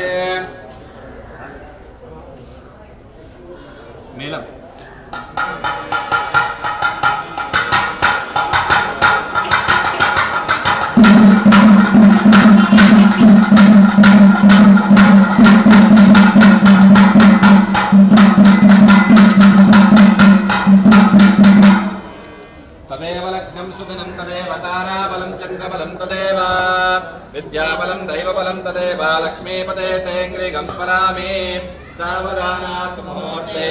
मेलम तदेव लग्नं सुदिनं तदेव ताराबलं चन्द्रबलं तदेव विद्याबलं दैवबलं तदेव लक्ष्मीपते तेऽङ्घ्रिगं परामि सावधाना सुमुहूर्ते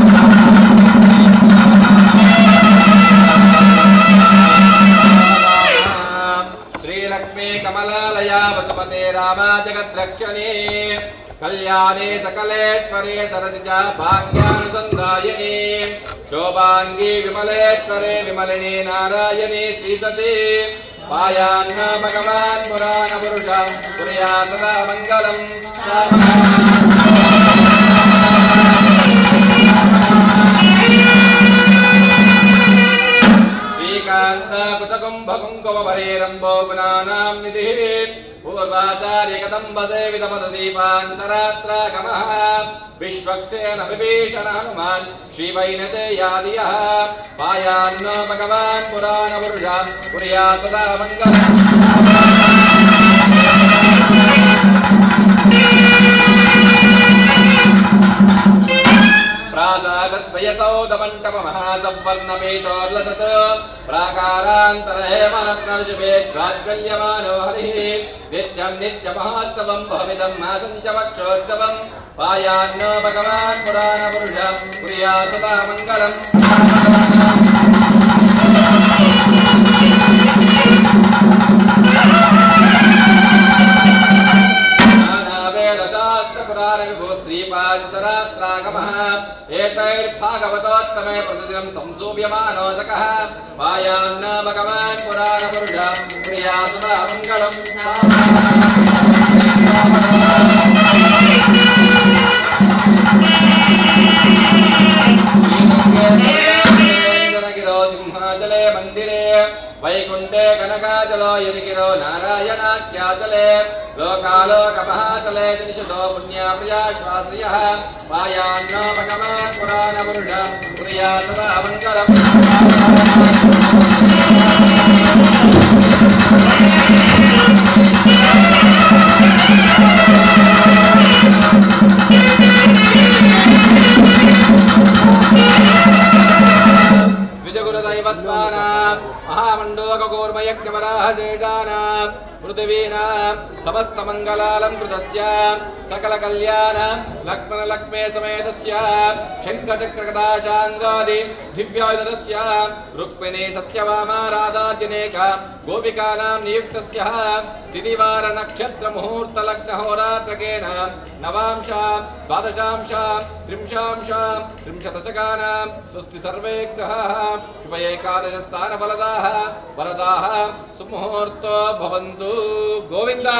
श्रीलक्ष्मी कमलालया वसुमते रामा जगद्रक्षणी कल्याणी सकलेश्वरी सरसिजा भाग्यानुसंधायिनी शोभांगी विमलेश्वरे विमलिनी नारायणी श्रीसती पायान्न भगवान् पुराण पुरुषा पुर्या सदा मंगलम् श्रीकांत कुतकुंभ कुंकुम भरेरंबो गुणानां निधिः पूर्वाचार्य कदम्ब सेवित पददीपांतरात्रागमः विश्वक्सेन विभीषण हनुमान् श्रीवैनतेयादियः पायान्नो भगवान् पुराण पुरुषा पुर्या सदा मङ्गलम् प्रासा तद्वयसौदमण्टपमहासवर्णपीठोर्लसत् प्राकारान्तरहेमरत्नर्जुभे ज्वाज्वल्यमानो हरिः नित्यं नित्यमहोत्सवं भविदं मासञ्चवक्षोत्सवं पायान्न भगवान् पुराणपुरुषं कुर्यात् सदा मङ्गलम् श्रीपाञ्चरात्रागमः एतैर्भागवतोत्तमे प्रतिदिनं संसूप्यमानो सकः पायान्न भगवान् पुराणपुरुषं कुर्यात् सदा मङ्गलम् सिंहाचले मंदिरे वैकुंठे कनकाचलो यदिगिरो नारायणाख्याचले लोकालोकमहाचले जनिषुतो पुण्याप्रिया श्वाश्रियः पायान्न भगवान् पुराणपुरुषं कुर्यात् सदा मङ्गलम् महामण्डोकूर्मयज्ञवराहजेटानां पृथिवीनां समस्तमङ्गलालङ्कृतस्य सकलकल्याणं लक्ष्मणलक्ष्मे समेतस्य शङ्खचक्रगदाशाङ्गादि दिव्यायुधस्य रुक्मिणी सत्यभामा राधाद्यनेक गोपिकानां नियुक्तस्य तिथिवारनक्षत्रमुहूर्तलग्नहोरात्रकेन नवांश द्वादशांश त्रिंशांश त्रिंशदशकानां स्वस्ति सर्वे ग्रहाः शुभ एकादशस्थानफलदाः वरदाः सुमुहूर्तो भवन्तु गोविन्दा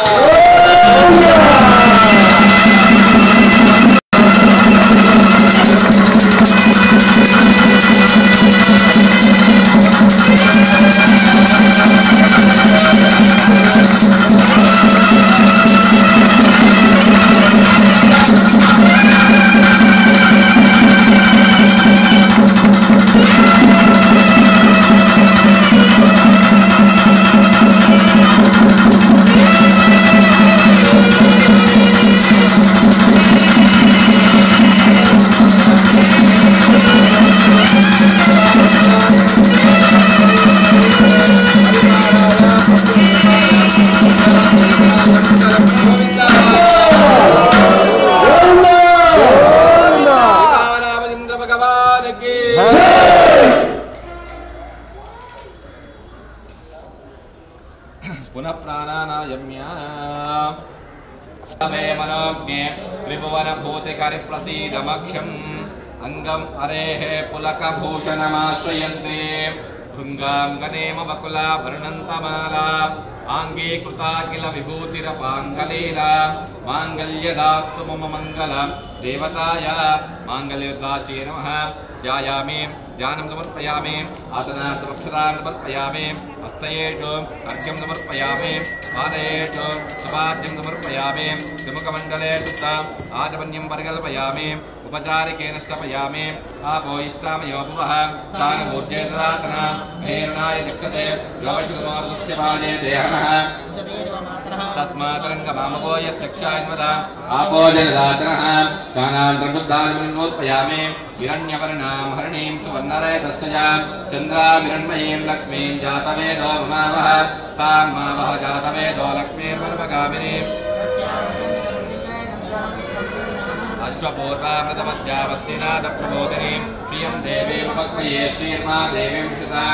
पुनः प्राणानायम्या मे मनोज्ञे त्रिभुवनभूतिकरिप्रसीदमक्षम् अङ्गम् अरेः पुलकभूषणमाश्रयन्ते भृङ्गां गणेम बकुला वर्णन्तमाला आङ्गीकृता किल विभूतिरपाङ्गलीला माङ्गल्यदास्तु मम मङ्गलं देवताय माङ्गल्यदास्यै नमः ध्यायामि ध्यानं समर्पयामि आसनार्थमक्षतां समर्पयामि हस्तयेषु अर्घ्यं समर्पयामि पादयेषु शुभाद्यं समर्पयामि त्रिमुखमण्डले शुद्धम् आचमन्यं परिकल्पयामि उपचारिकेन स्थपयामि आपो इष्टामयो भुवः स्थानमूर्जे ददातन हेरणाय चक्षते योषितमोर्षस्य पादे देहनः तस्मात्तरङ्गमामवो यस्य क्षान्वद आपो जलदाचनः कानान्तर्बुद्धान्मुन्मोत्पयामि हिरण्यवर्णां हरिणीं सुवर्णरयतस्य चन्द्रामिरण्मयीं लक्ष्मीं जातवेदो भमावः तां मावः जातवेदो लक्ष्मीर्वर्मगामिनीम् अश्वपूर्वामृतमध्यावस्यनादप्रबोधिनीं श्रियं देवीं उपक्रिये श्रीर्मा देवीं श्रिता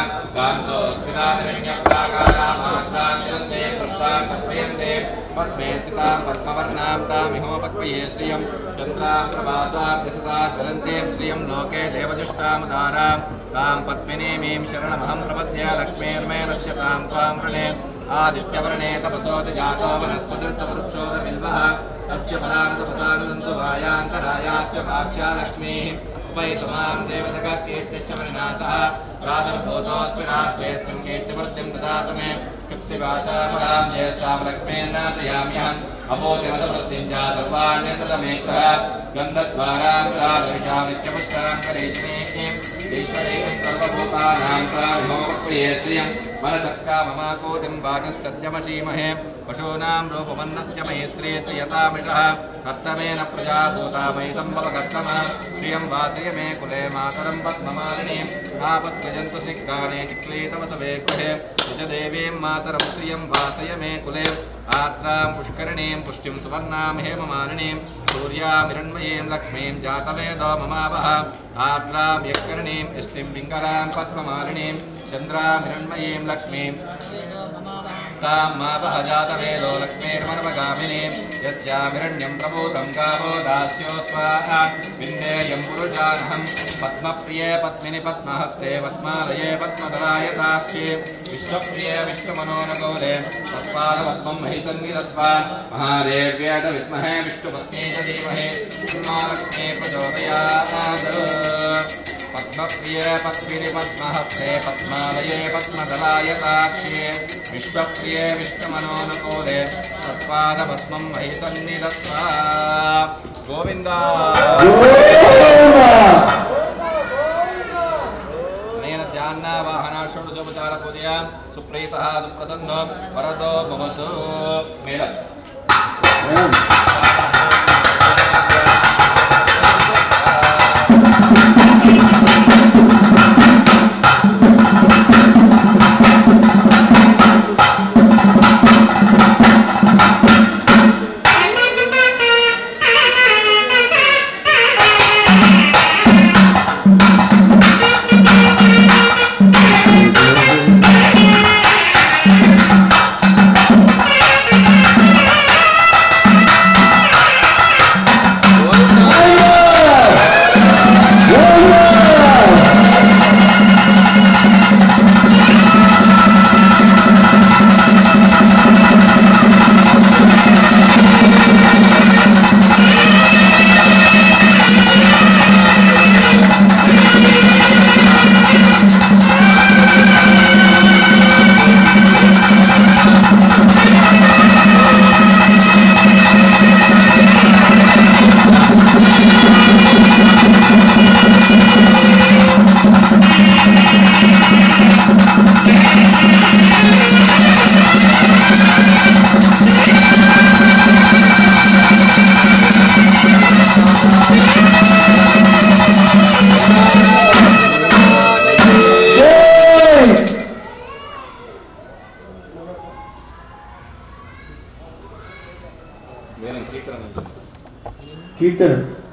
कांसोऽस्मितानिरण्यप्राकारामात्रान्यन्ते प्रप्तां तर्पयन्ते पद्मे स्थितां पद्मवर्णां तामिहोपक्रिये श्रियं चन्द्रां प्रभासां यशसा ज्वलन्तीं श्रियं लोके देवजुष्टामुदारां तां पद्मिनीमीं शरणमहं प्रपद्ये लक्ष्मीर्मेनस्य तां त्वां वृणे आदित्यवर्णे तपसोति जातो वनस्पतिस्तवृक्षोदबिल्वः तस्य फलानुतपसानुदन्तु वायान्तरायाश्च वाक्ष्या लक्ष्मीः उपैतुमां देवजगत्कीर्तिश्च मणिनासः प्रादुर्भूतोऽस्मि राष्ट्रेऽस्मिन् कीर्तिवृद्धिं ददातु मे कृत्तिवाचामलां ज्येष्ठां लक्ष्मीर्नाशयाम्यहम् अभूतिमसवृद्धिं च सर्वाण्यर्तमे ग्रह गन्धद्वारां राजविषां नित्यपुष्टां करेशिनीं ईश्वरीं सर्वभूता भूतानां प्राणिहोपये श्रियं मनसक्काममाकोटिं वाचश्चत्यमशीमहे पशूनां रूपमन्नस्य मयि श्रीश्रियतामिषः कर्तमेन प्रजाभूता मयि सम्भवकर्तम श्रियं वासय मे कुले मातरं पद्ममालिनीं आपत्सयन्तु स्निग्धाने चिक्लीतवसवे गृहे निजदेवीं मातरं श्रियं वासय मे कुले आत्रां पुष्करणीं पुष्टिं सुवर्णां हेममालिनीं सूर्यामिरण्मयीं लक्ष्मीं जातवेदो ममावह आर्द्रां यक्करणीं इष्टिं पिङ्गलां पद्ममालिनीं चन्द्रामिरण्मयीं लक्ष्मीं तां मावह जातवेदो लक्ष्मीर्मर्वगामिनीं यस्यामिरण्यं प्रभूतं गावो दास्यो स्वाहा विन्देयं पुरुषानहं पद्मप्रिये पद्मिनि पद्महस्ते पद्मालये पद्मधरायताक्षे विश्वप्रिये विष्णुमनोनगौरे तत्पादपद्मं महि सन्निधत्वा महादेव्याय विद्महे विष्णुपत्नी च धीमहि महालक्ष्मी प्रचोदयात् पद्मप्रिये पद्मिनि पद्महस्ते पद्मालये पद्मधरायताक्षे विश्वप्रिये विष्णुमनोनगौरे तत्पादपद्मं महि सन्निधत्वा गोविन्द वाहनाषोडशोपचार पूजया सुप्रीतः सुप्रसन्नो वरदो भवतु मेल कीर्तन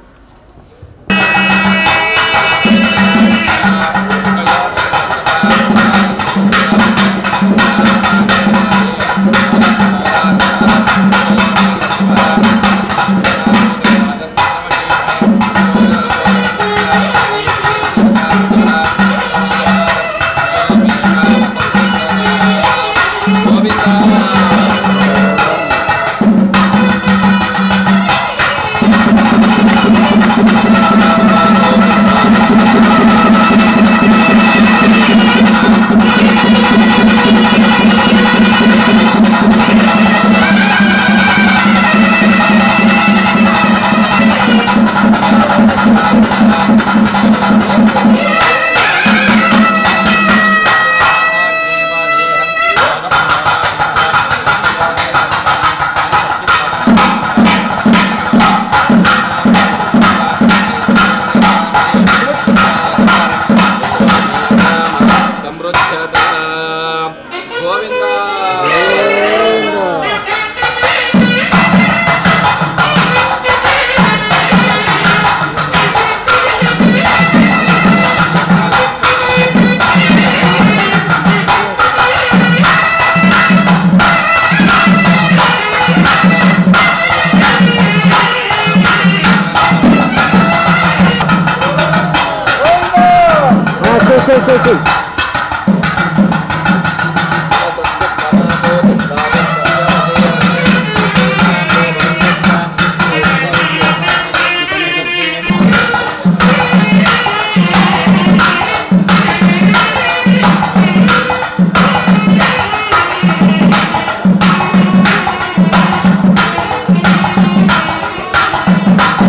चल चल चल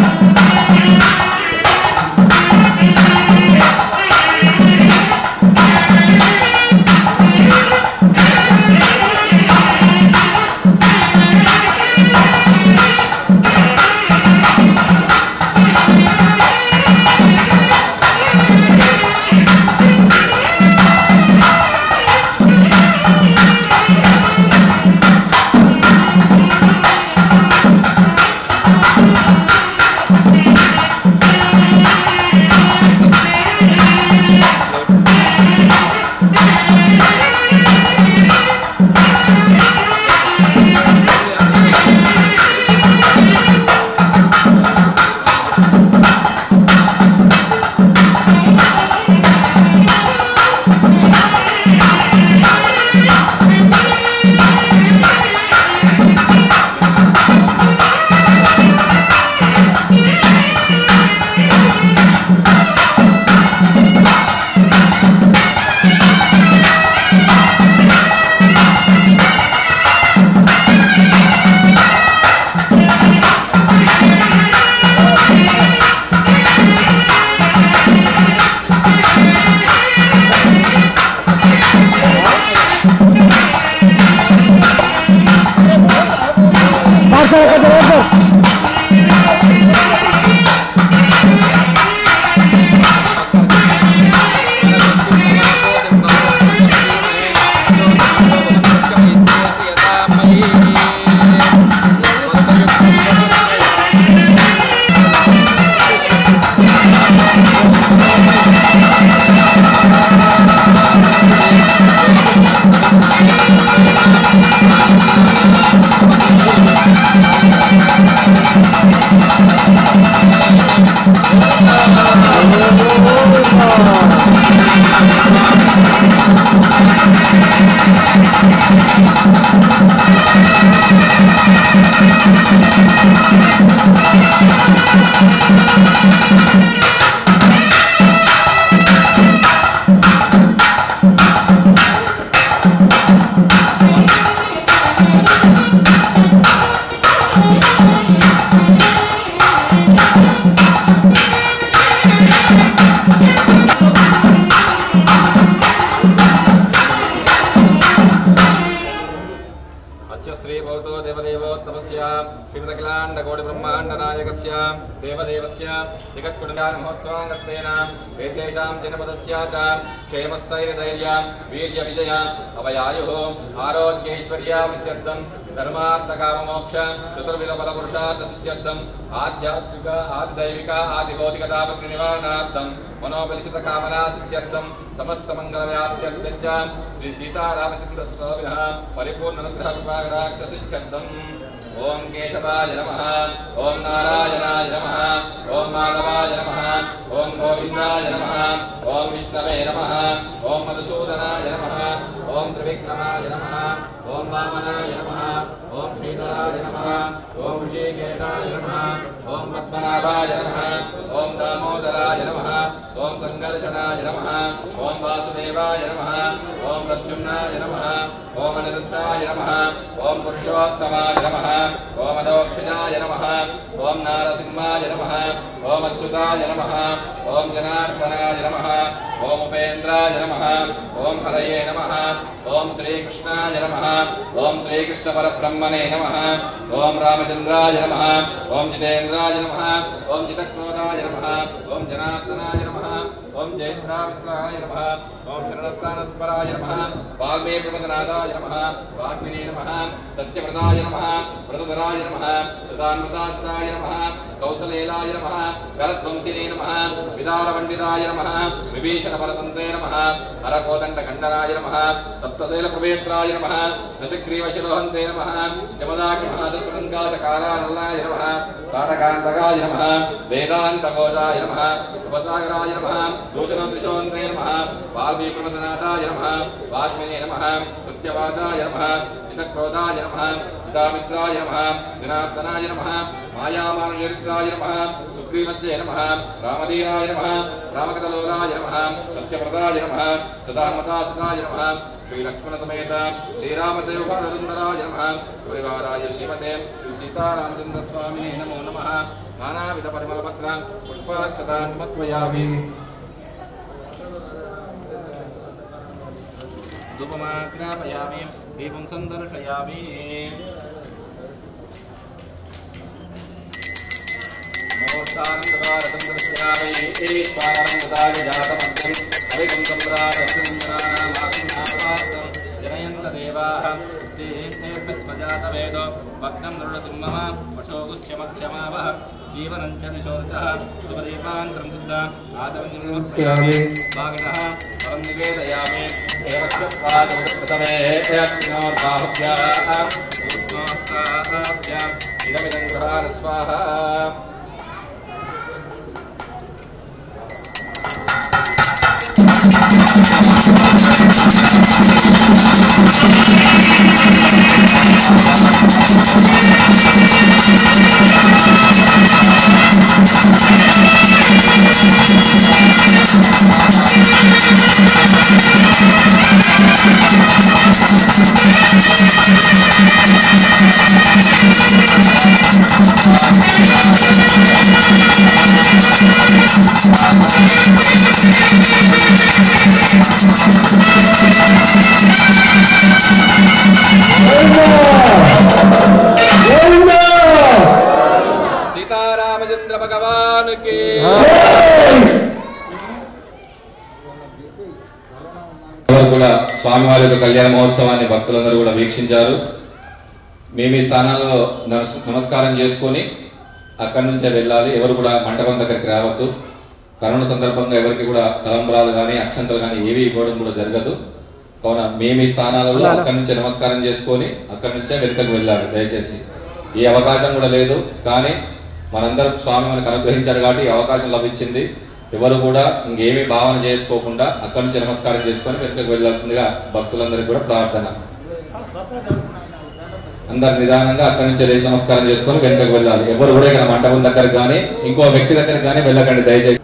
Bye. धर्मार्थकाममोक्ष आध्यात्मिक आदिदैविक आदिभौतिकतापत्र निवारणार्थं मनोबलिषित कामना सिद्ध्यर्थं समस्त मंगल व्याप्त्यर्थं च श्री सीतारामचंद्र स्वामिनः परिपूर्ण अनुग्रह कृपाकटाक्ष सिद्ध्यर्थं ओम केशवाय नमः ओम नारायणाय नमः ओम माधवाय नमः ओम गोविंदाय नमः ओम विष्णवे नमः ओम मधुसूदनाय नमः ओम त्रिविक्रमाय नमः ओम वामनाय नमः ओम श्रीधराय नमः ओम ऋषिकेशाय नमः ओम पद्मनाभाय नमः ओम दामोदराय नमः ओम संघर्षणाय नमः ओम वासुदेवाय नमः ओम प्रद्युम्नाय नमः ओम अनिरुद्धाय नमः ओम पुरुषोत्तमाय नमः ओम अदोक्षजाय नमः ओम नारसिंहाय नमः ओम अच्युताय नमः ओम जनार्दनाय नमः ओम उपेन्द्राय नमः ओम हरये नमः ओम श्रीकृष्णाय नमः ओम श्रीकृष्ण परब्रह्मणे नमः ओम रामचंद्राय नमः ओम जितेन्द्राय नमः ओम जितक्रोधाय नमः ओम जनार्दनाय नमः ओम जयद्रामित्राय नमः ओम शरणप्राणत्पराय नमः वाल्मीकिप्रमदनाथाय नमः वाग्मिने नमः सत्यव्रताय नमः व्रतधराय नमः सदान्वताश्रिताय नमः कौसलेलाय नमः करध्वंसिने नमः विदारपण्डिताय नमः विभीषणपरतन्त्रे नमः हरकोदण्डखण्डनाय नमः सप्तशैलप्रवेत्राय नमः दशग्रीवशिरोहन्ते नमः जमदाग्निमहादुर्प्रसङ्काशकारानलाय नमः ताटकान्तकाय नमः वेदान्तघोषाय नमः उपसागराय नमः दूषणत्रिशोन्त्रे नमः वाल्मीकिप्रमदनाथाय नमः वाग्मिने नमः सत्यवाचाय नमः जितक्रोधाय नमः जितामित्राय नमः जनार्दनाय नमः मायामानुचरित्राय नमः सुग्रीवस्य नमः रामदीनाय नमः रामकथलोलाय नमः सत्यव्रताय नमः सदान्वतासुताय नमः श्रीलक्ष्मणसमेत श्रीरामसेवकसुन्दराय नमः परिवाराय श्रीमते श्री सीतारामचन्द्रस्वामिने नमो नमः नानाविध परिमलपत्र पुष्पाक्षतान् समर्पयामि धूपमाग्रापयामि दीपं सन्दर्शयामि मोक्षानन्दकारं दर्शयामि ईश्वरं ददाय जातमद्यं अविकं सम्राजसुन्दरानामाकिनापात्रं जनयन्त देवाः श्रीहेभ्यस्वजातवेदो भक्तं नृणतिं मम वशोगुश्चमक्षमावः जीवनं च निशोचः शुभदीपान्तरं शुद्धा आदरं भागिनः परं निवेदयामि एवश्चत्वादोदप्रथमे यज्ञोर्बाहुभ्याः ऊर्ध्वोस्ताभ्याम् इदमिदं गृहाण स्वाहा सीतारामचंद्र भगवान की కూడా స్వామివారి యొక్క కళ్యాణ మహోత్సవాన్ని భక్తులందరూ కూడా వీక్షించారు. మేము ఈ స్థానాల్లో నమస్కారం చేసుకొని అక్కడి నుంచే వెళ్ళాలి. ఎవరు కూడా మంటపం దగ్గరికి రావద్దు. కరోనా సందర్భంగా ఎవరికి కూడా తలంబ్రాలు కానీ అక్షంతలు కానీ ఏవి ఇవ్వడం కూడా జరగదు. కావున మేము ఈ స్థానాలలో అక్కడి నుంచే నమస్కారం చేసుకొని అక్కడి నుంచే వెనుకకు వెళ్ళాలి. దయచేసి ఈ అవకాశం కూడా లేదు, కానీ మనందరం స్వామి మనకు అనుగ్రహించారు కాబట్టి ఈ అవకాశం లభించింది. ఎవరు కూడా ఇంకేమీ భావన చేసుకోకుండా అక్కడి నుంచి నమస్కారం చేసుకొని వెనుకకు వెళ్ళాల్సిందిగా భక్తులందరికీ కూడా ప్రార్థన. అందరు నిదానంగా అక్కడి నుంచి లేచి నమస్కారం చేసుకొని వెనుకకు వెళ్ళాలి. ఎవరు కూడా ఇక్కడ మంటపం దగ్గరకు కానీ ఇంకో వ్యక్తి దగ్గరకు కానీ వెళ్ళకండి దయచేసి.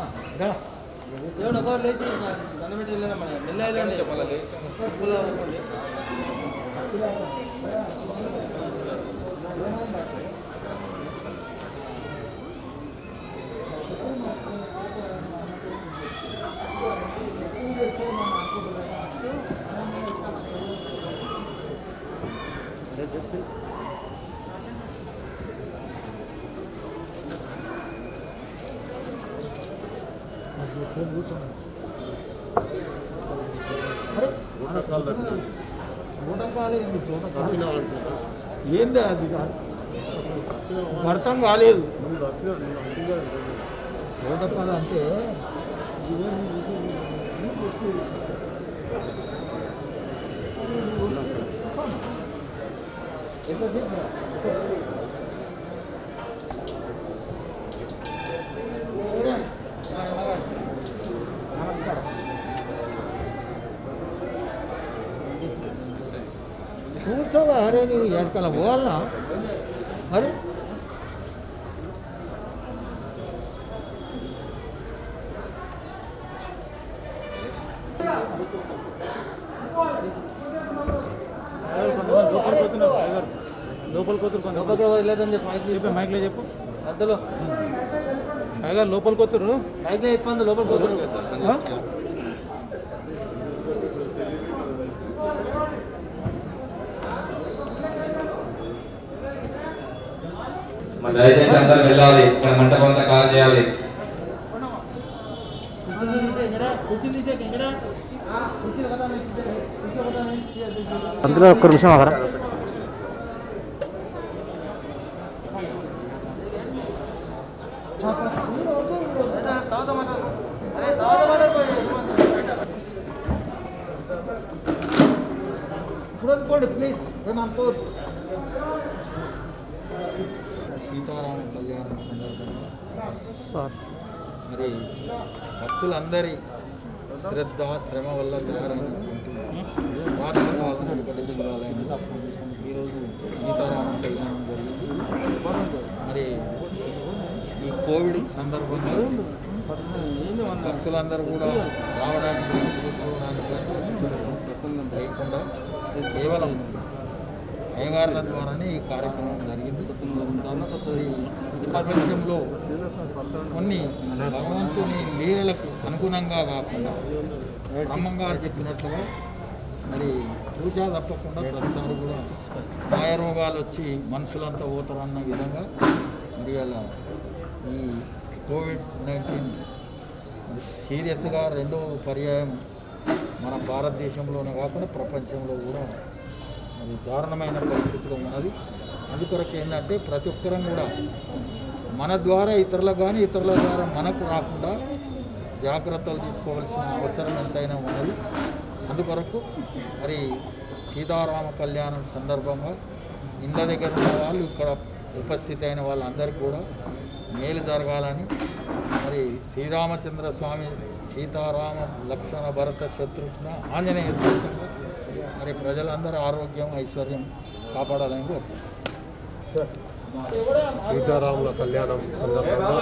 ఏంది అది అర్థం కాలేదు. చూడపాలి అంటే కూర్చోవా. అరే నీకు ఎడకల పోవాలనా? అరే లోపలికి వస్తారు లోపలికి లేదని చెప్పి మైక్ చెప్పి మైక్లో చెప్పు. అద్దలో పైగా లోపలికి వస్తారు మైక్లో చెప్పండి. లోపలికి వస్తారు. దయచేసి అందరు వెళ్ళాలి. ఇక్కడ మంటపం అంతా కాల్ చేయాలి. అందులో ఒక్క నిమిషం ఆగరా. ప్లీజ్ ఏమనుకో. సీతారామ కళ్యాణం సందర్భంగా మరి భక్తులందరి శ్రద్ధ శ్రమ వల్ల తయారైనటువంటి వెంకటేశ్వరాలయం ఈరోజు సీతారామ కళ్యాణం జరిగింది. మరి ఈ కోవిడ్ సందర్భంగా భక్తులందరూ కూడా రావడానికి కానీ కూర్చోవడానికి కానీ లేకుండా కేవలం అయ్యగారుల ద్వారానే ఈ కార్యక్రమం జరిగింది. ఈ ప్రపంచంలో కొన్ని భగవంతుని లీలలకు అనుగుణంగా కాకుండా బ్రహ్మంగారు చెప్పినట్లుగా మరి పూజ తప్పకుండా ప్రతిసారి కూడా మాయరోగాలు వచ్చి మనుషులంతా పోతారన్న విధంగా మరి అలా ఈ కోవిడ్ నైన్టీన్ మరి సీరియస్గా రెండో పర్యాయం మన భారతదేశంలోనే కాకుండా ప్రపంచంలో కూడా మరి దారుణమైన పరిస్థితిలో ఉన్నది. అందుకొరకు ఏంటంటే ప్రతి ఒక్కరం కూడా మన ద్వారా ఇతరులకు కానీ ఇతరుల ద్వారా మనకు రాకుండా జాగ్రత్తలు తీసుకోవాల్సిన అవసరం ఎంతైనా ఉన్నది. అందుకొరకు మరి సీతారామ కళ్యాణం సందర్భంగా ఇండ్ల దగ్గర ఉన్న వాళ్ళు ఇక్కడ ఉపస్థితి అయిన వాళ్ళందరికీ కూడా మేలు జరగాలని మరి శ్రీరామచంద్ర స్వామి సీతారామ లక్ష్మణ భరత శత్రుఘ్న ఆంజనేయ సహితంగా మరి ప్రజలందరూ ఆరోగ్యం ఐశ్వర్యం కాపాడాలని కోరుకుంటున్నాను. సీతారాముల కళ్యాణం సందర్భంగా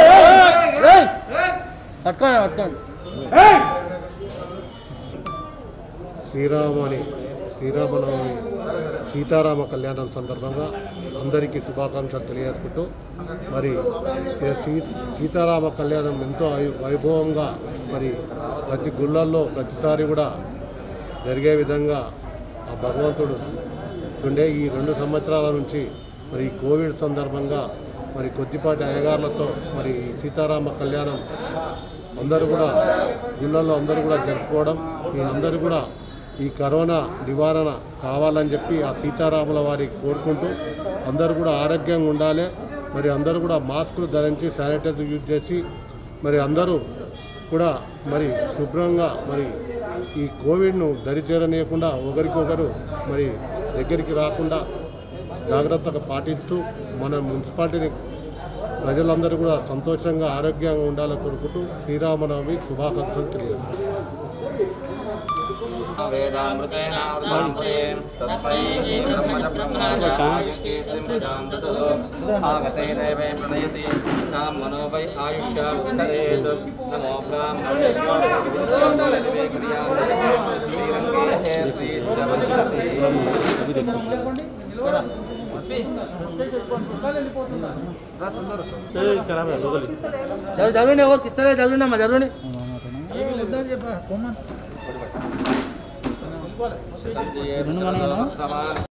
శ్రీరామని శ్రీరామనవమి సీతారామ కళ్యాణం సందర్భంగా అందరికీ శుభాకాంక్షలు తెలియజేసుకుంటూ మరి సీ సీతారామ కళ్యాణం ఎంతో వైభవంగా మరి ప్రతి గుళ్ళల్లో ప్రతిసారి కూడా జరిగే విధంగా ఆ భగవంతుడు ఉండే ఈ రెండు సంవత్సరాల నుంచి మరి కోవిడ్ సందర్భంగా మరి కొద్దిపాటి అయ్యగారులతో మరి సీతారామ కళ్యాణం అందరూ కూడా గుళ్ళల్లో అందరూ కూడా జరుపుకోవడం ఈ అందరూ కూడా ఈ కరోనా నివారణ కావాలని చెప్పి ఆ సీతారాముల వారికి కోరుకుంటూ అందరూ కూడా ఆరోగ్యంగా ఉండాలి. మరి అందరూ కూడా మాస్కులు ధరించి శానిటైజర్ యూజ్ చేసి మరి అందరూ కూడా మరి శుభ్రంగా మరి ఈ కోవిడ్ను దరిచేరనీయకుండా ఒకరికొకరు మరి దగ్గరికి రాకుండా జాగ్రత్తగా పాటిస్తూ మన మున్సిపాలిటీని ప్రజలందరూ కూడా సంతోషంగా ఆరోగ్యంగా ఉండాలని కోరుకుంటూ శ్రీరామనవమి శుభాకాంక్షలు తెలియజేస్తారు. वेदामृतेनावृतामृते तस्मै ब्रह्मण ब्रह्माजायुष्कीर्तिं प्रजां ददः आगते देवे प्रणयति नाम मनो वै आयुष्या उत्तरेत् नमो ब्राह्मणेभ्यो विद्यादेवे क्रियादेवे श्रीरङ्गे श्रीश्च वन्दति जरूरी और किस तरह जरूरी ना जरूरी संजय